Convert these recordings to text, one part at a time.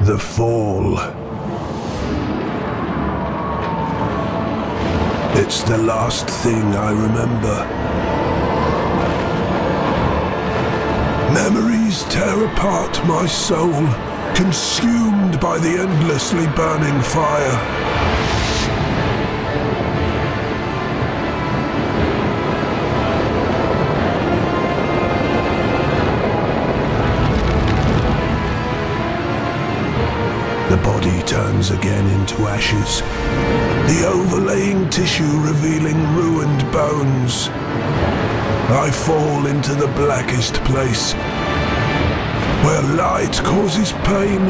The fall. It's the last thing I remember. Memories tear apart my soul, consumed by the endlessly burning fire. The body turns again into ashes, the overlaying tissue revealing ruined bones. I fall into the blackest place, where light causes pain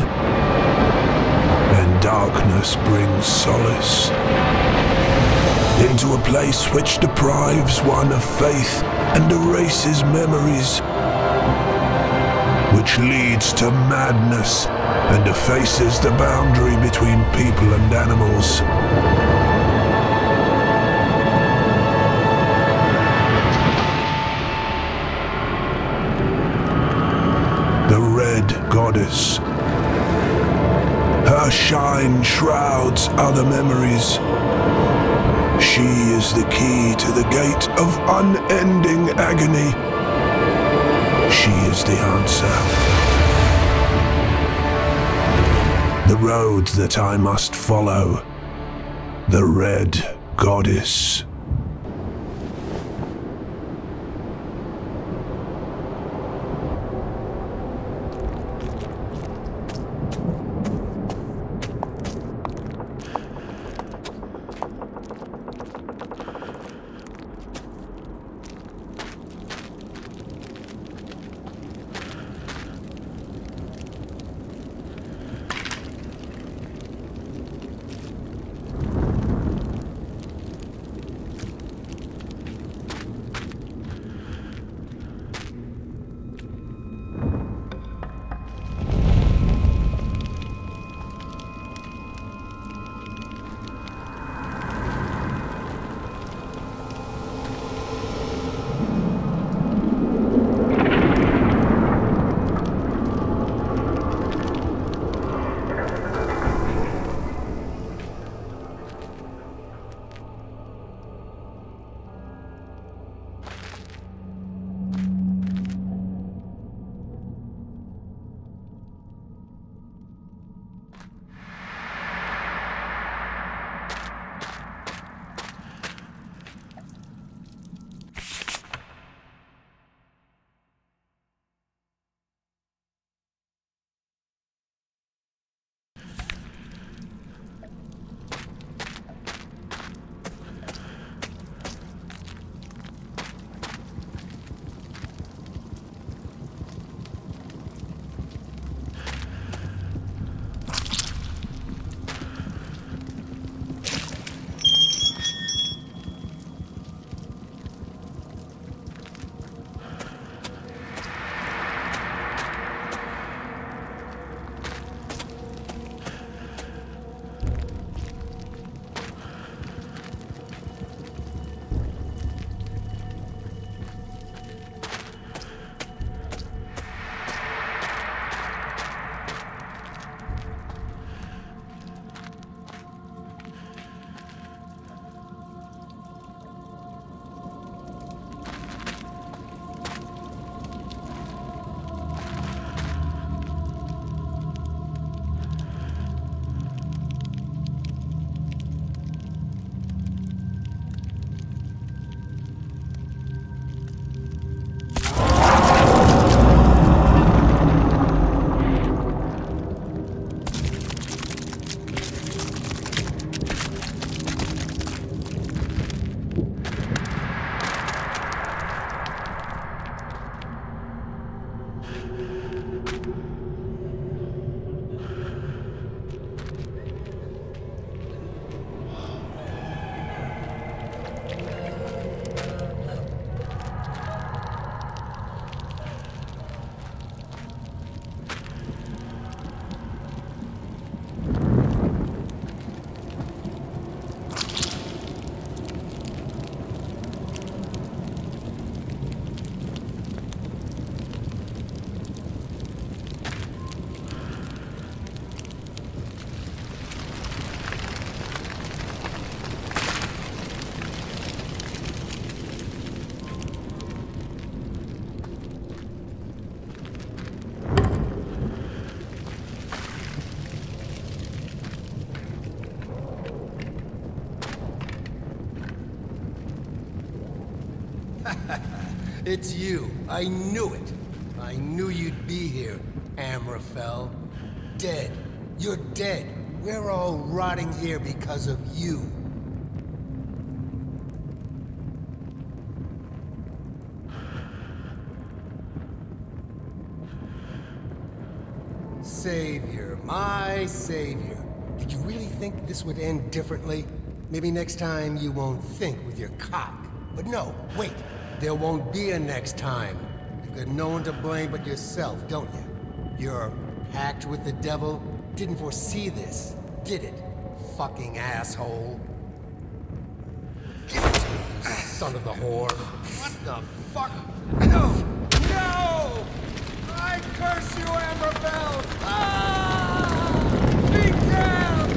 and darkness brings solace. Into a place which deprives one of faith and erases memories, which leads to madness and effaces the boundary between people and animals. The Red Goddess. Her shine shrouds other memories. She is the key to the gate of unending agony. She is the answer. The road that I must follow. The Red Goddess. It's you. I knew it. I knew you'd be here, Amraphel. Dead. You're dead. We're all rotting here because of you. Savior, my savior. Did you really think this would end differently? Maybe next time you won't think with your cock. But no, wait. There won't be a next time. You've got no one to blame but yourself, don't you? Your pact with the devil didn't foresee this, did it? Fucking asshole. Give it to me, you son of the whore. What the fuck? No! No! I curse you, Amraphel! Ah! Be damned!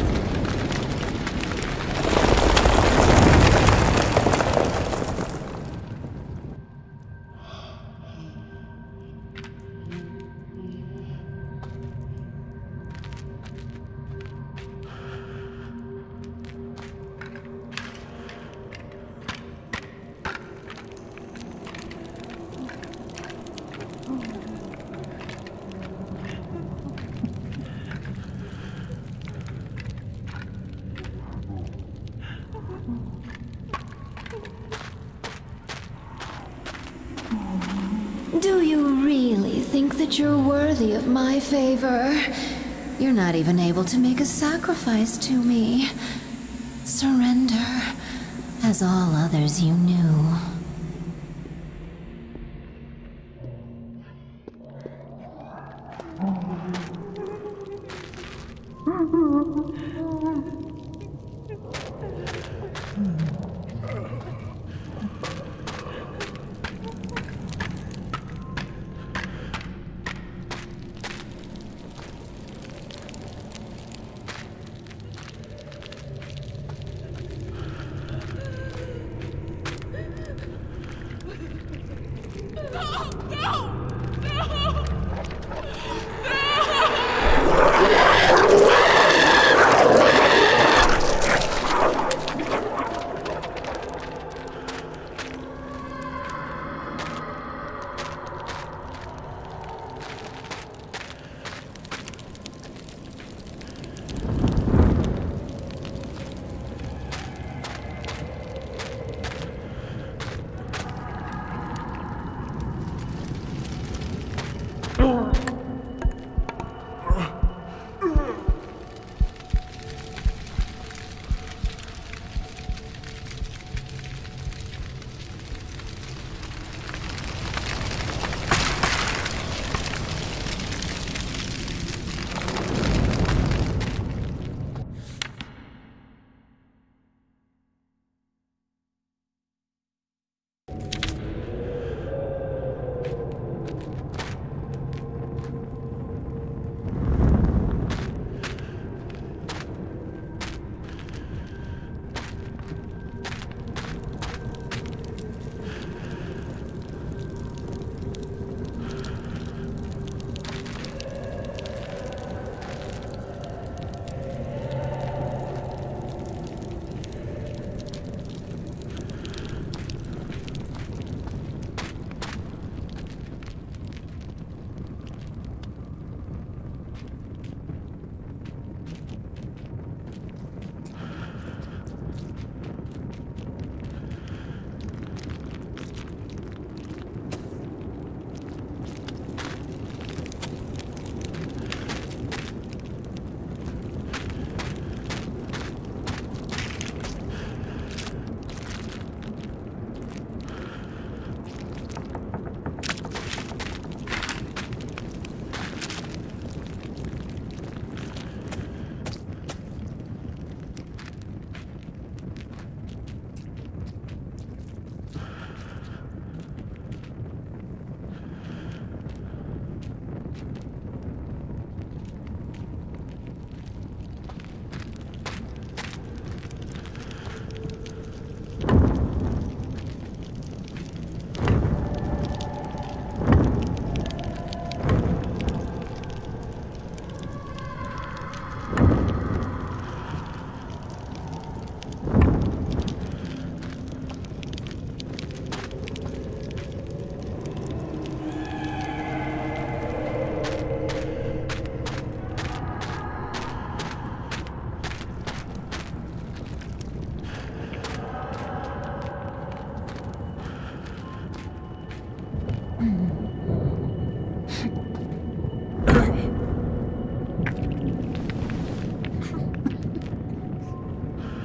Do you really think that you're worthy of my favor? You're not even able to make a sacrifice to me. Surrender, as all others you knew.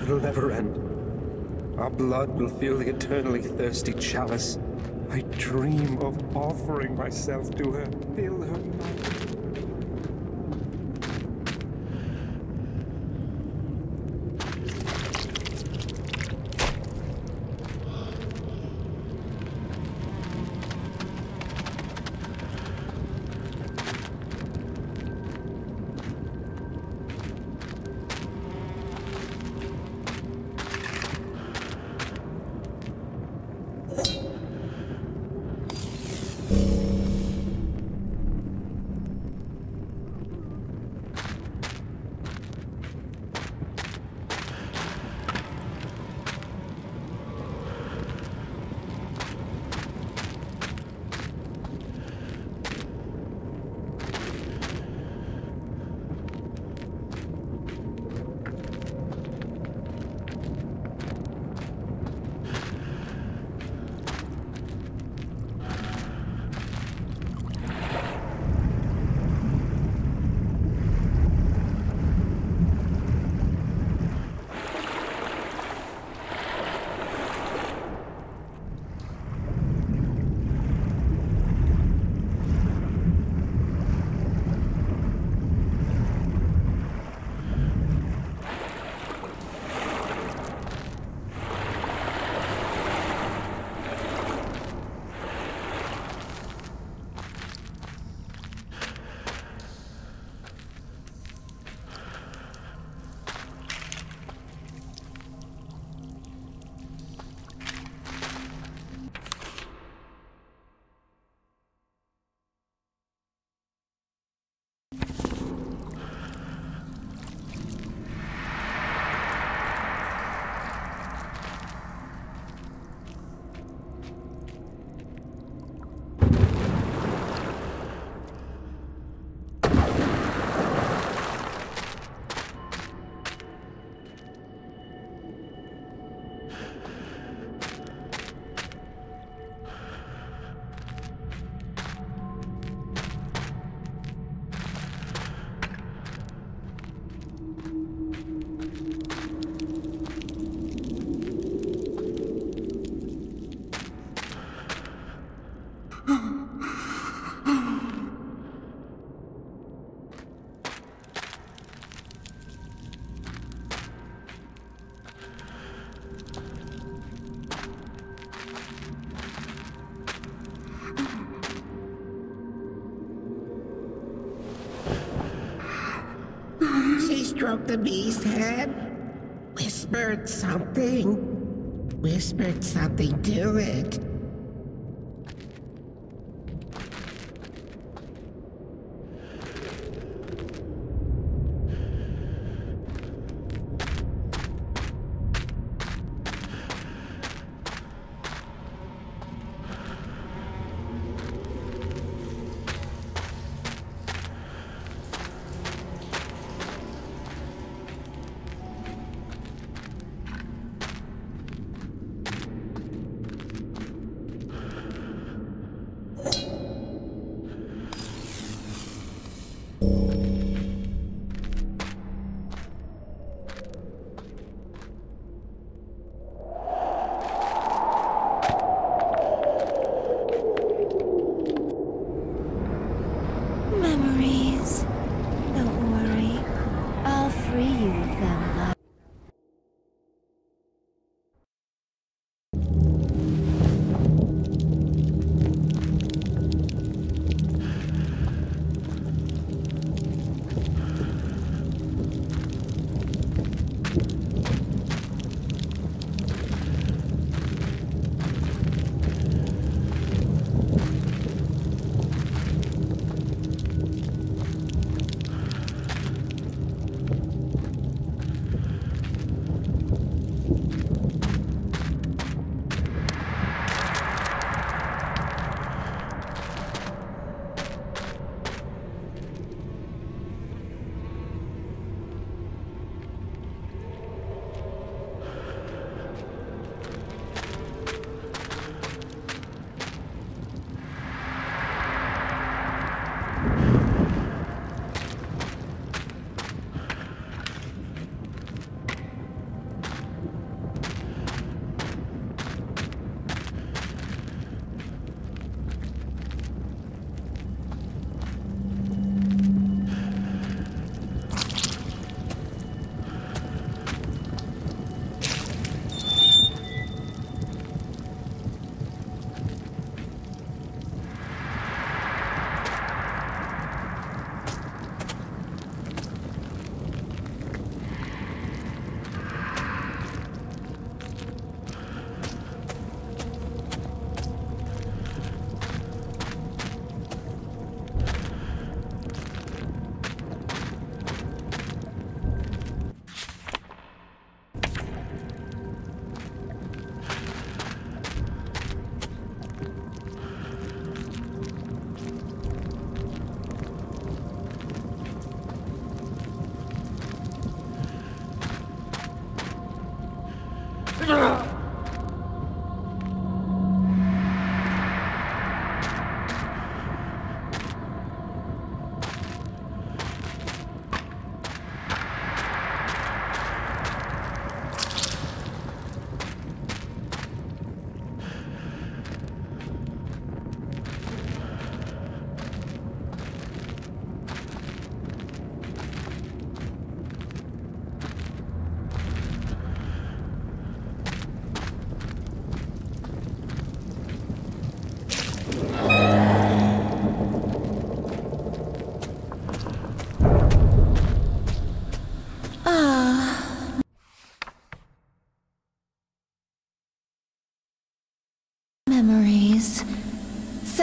it'll never end. Our blood will fill the eternally thirsty chalice. I dream of offering myself to her, fill her mouth. She stroked the beast's head, whispered something to it.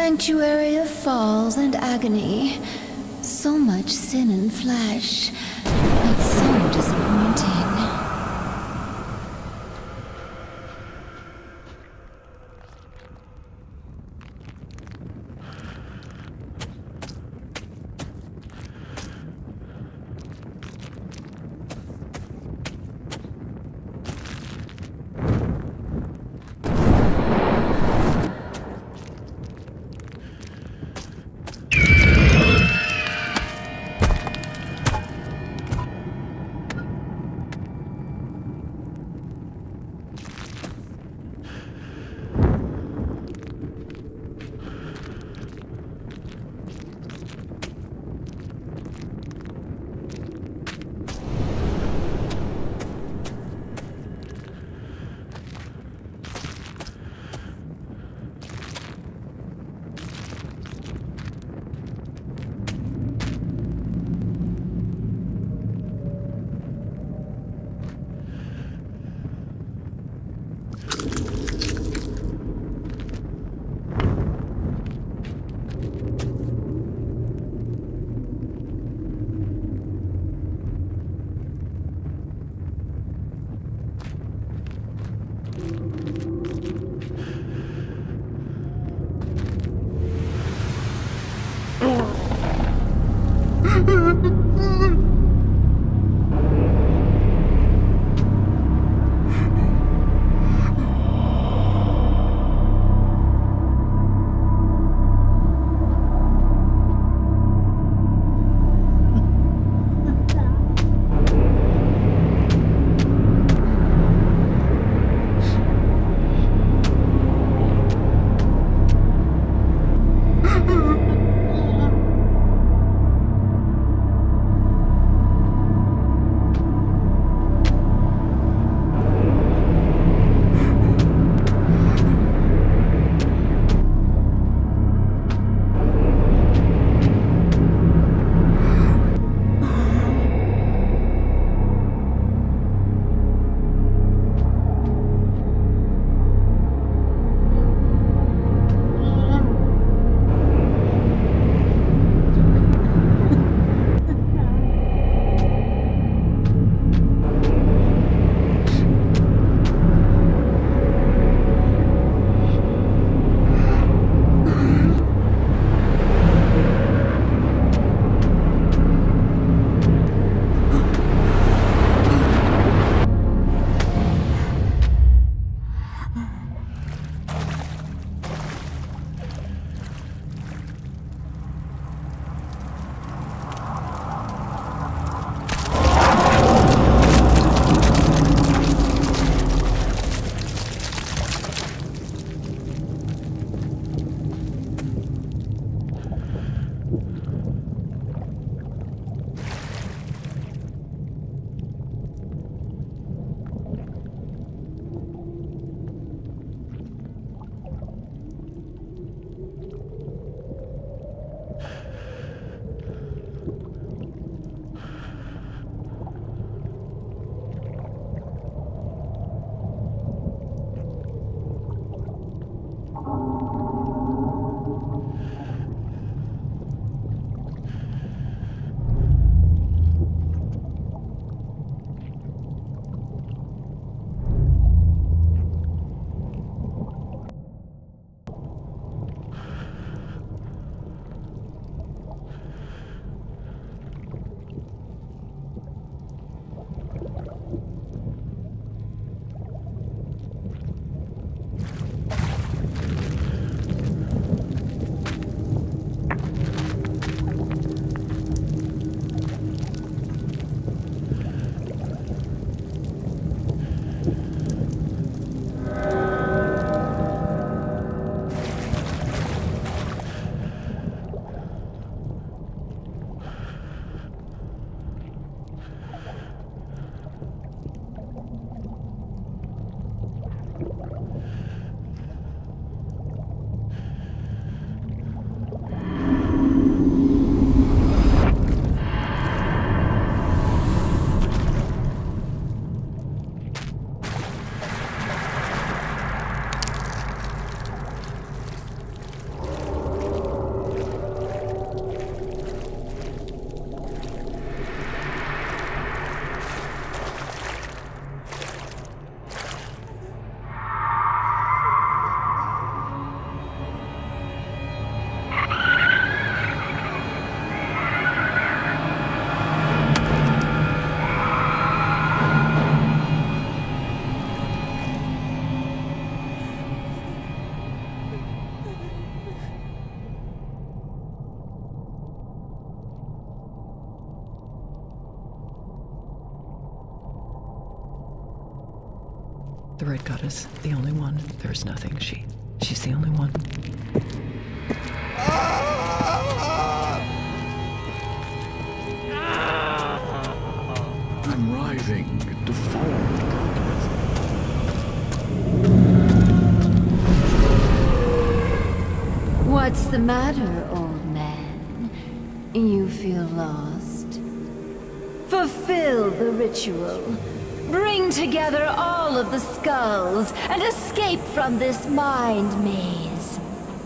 sanctuary of falls and agony. So much sin and flesh. It's so disappointing. The Red Goddess, the only one. There's nothing. She's the only one. I'm writhing, deformed, What's the matter, old man? You feel lost? Fulfill the ritual. Bring together all of the skulls and escape from this mind maze.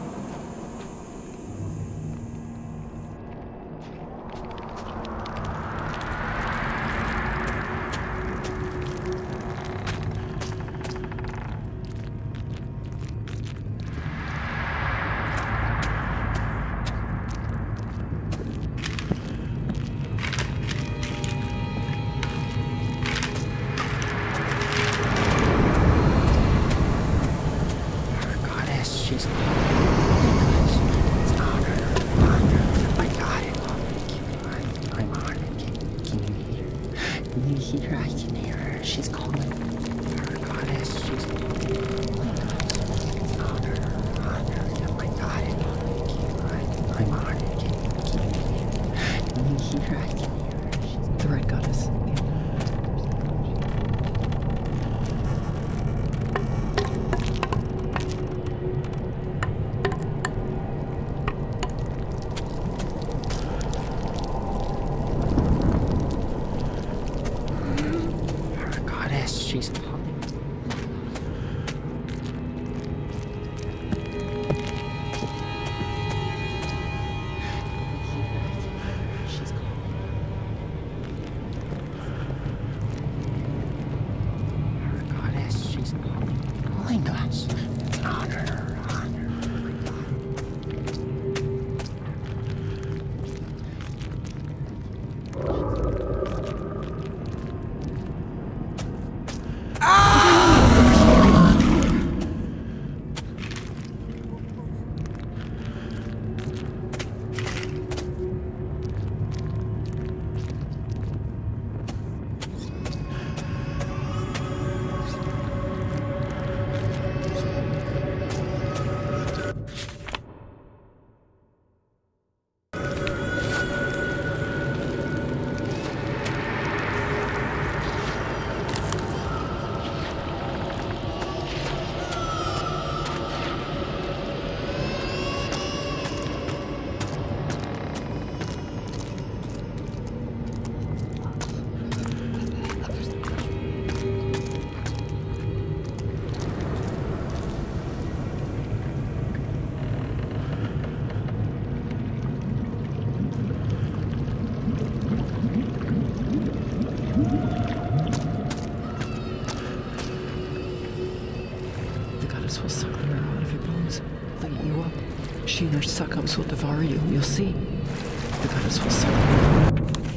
She and her succubs will devour you. You'll see. The goddess will suck.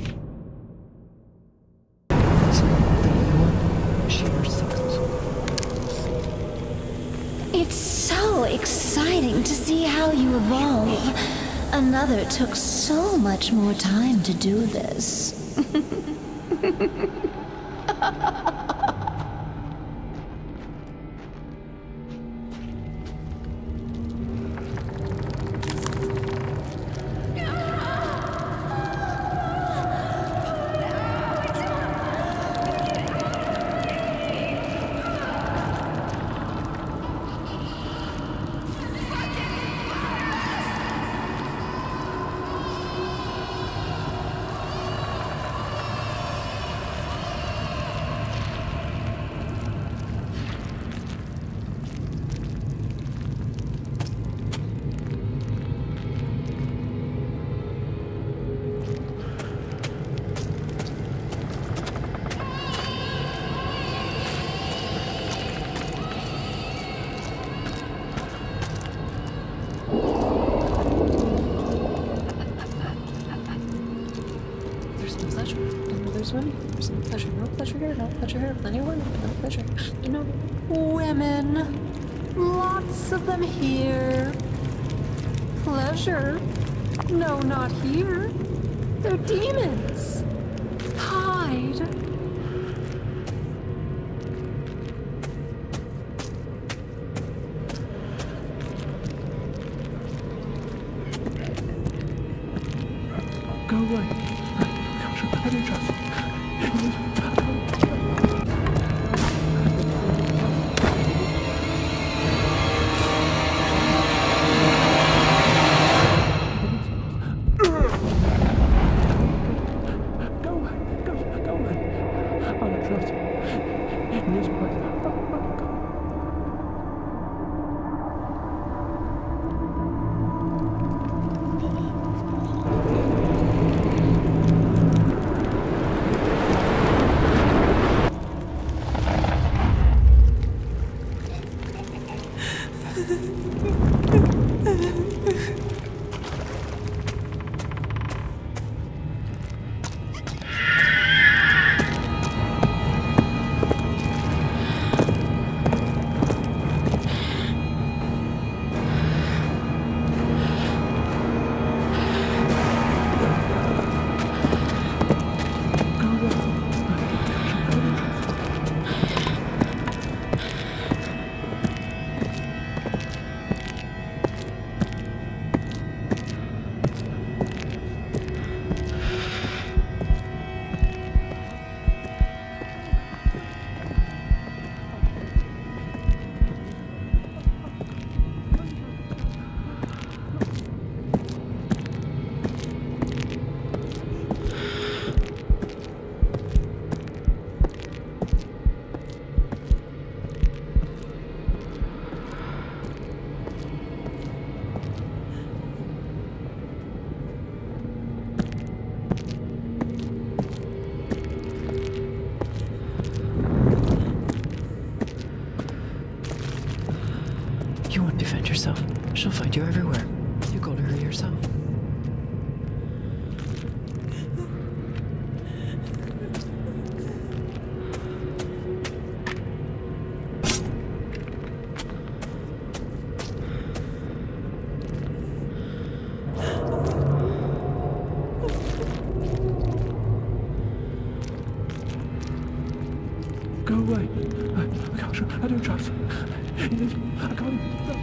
She and her succubs will. It's so exciting to see how you evolve. Another took so much more time to do this. There's no pleasure. No pleasure here. No pleasure here with anyone. No pleasure. You know, women. Lots of them here. Pleasure? No, not here. They're demons. Hide. away. Gosh, I don't trust you. You won't defend yourself. She'll find you everywhere. You go to her yourself. Go away. Gosh, I don't trust you. I can't.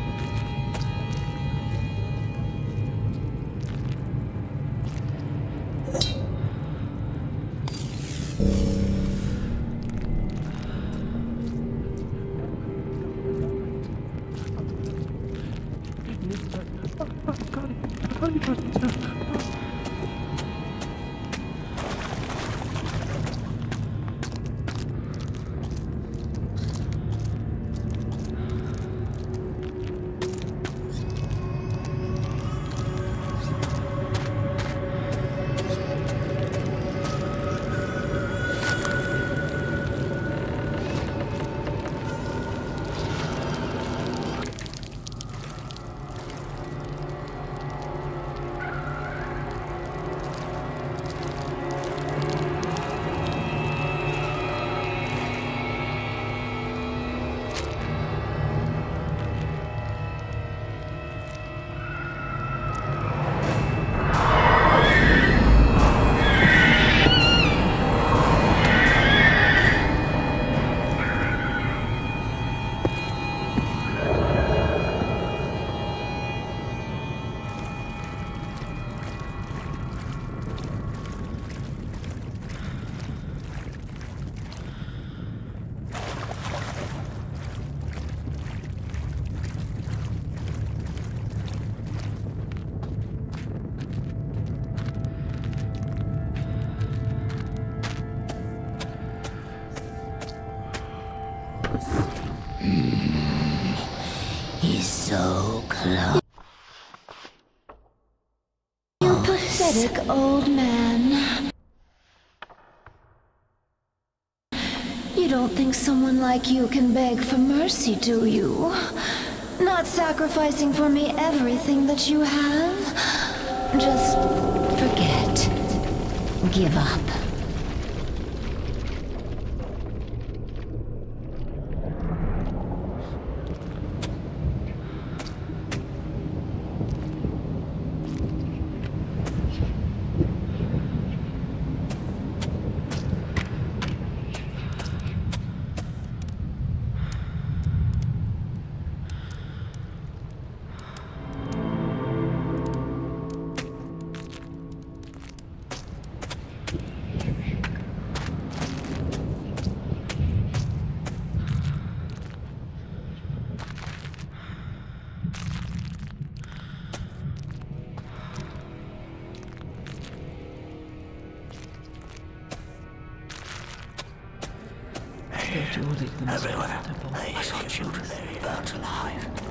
He's so close. You pathetic old man. You don't think someone like you can beg for mercy, do you? Not sacrificing for me everything that you have? Just forget. Give up. She will lead them to the Everywhere. temple. I saw children there burnt alive.